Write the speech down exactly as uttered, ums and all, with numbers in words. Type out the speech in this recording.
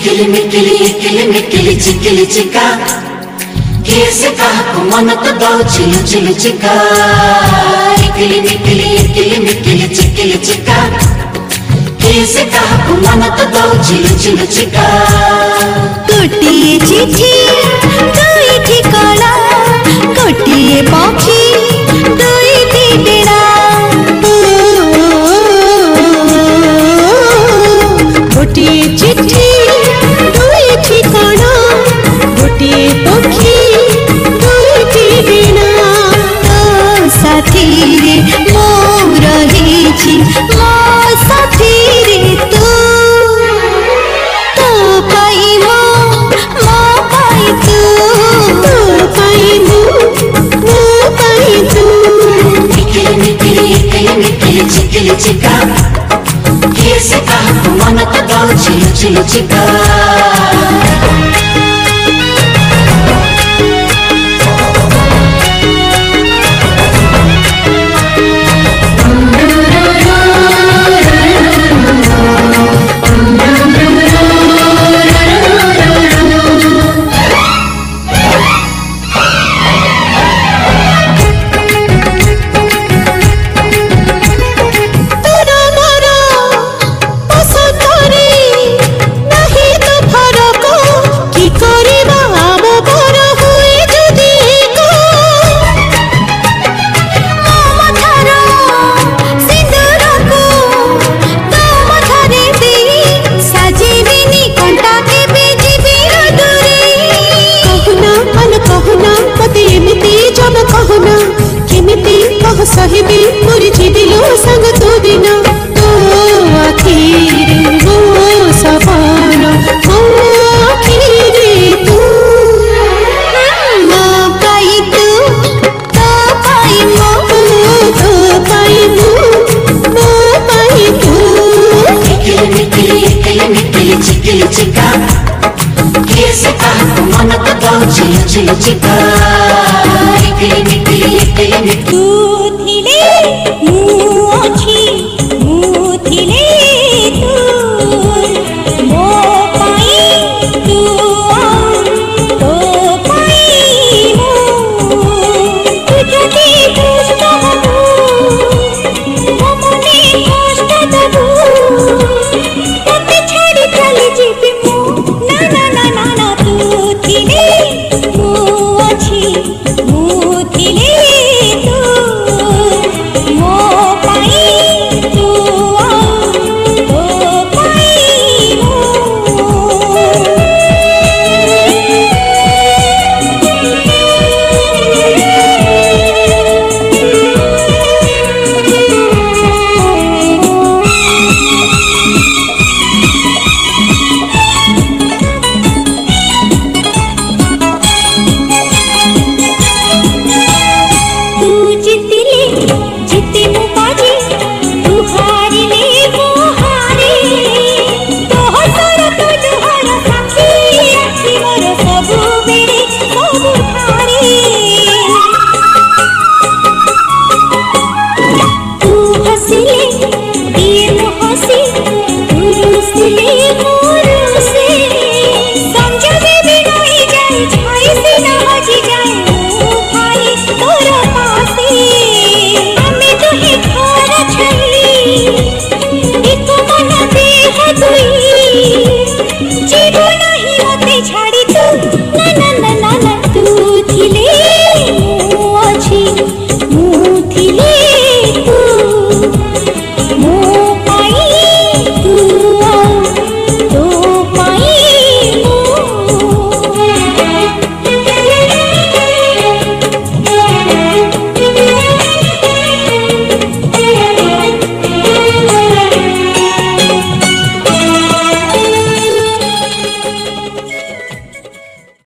इकिली मिकिली इकिली मिकिली चिकिली चिका कैसे कहा मन तो दो चिलु चिलु चिका इकिली मिकिली इकिली मिकिली चिकिली चिका कैसे कहा मन तो दो चिलु चिलु चिका गोटिए चिठी दुई ठिकाना गोटिए पक्षी दुई डेरा गोटिए चिठी दुई ठिकाना गोटिए पक्षी दुई डेरा तो साथी रे मो रही मो साथी रे तू तो पाई मो मो पाई तू तो पाई मो मो पाई तू इकिली मिकिली इकिली मिकिली चिकिली चिका कैसे कहा मन तो दो चिलु चिलु चिका सहिबी मोरी जीविलो संग तू दिन तो आखिर वो सपन ओ आखिर तू मो पाई तू तो पाई मो तो पाई मो मो पाई तू इकिली मिकिली इकिली मिकिली चिकिली चिका कैसे कहा मन तो दो चिलु चिलु चिका इकिली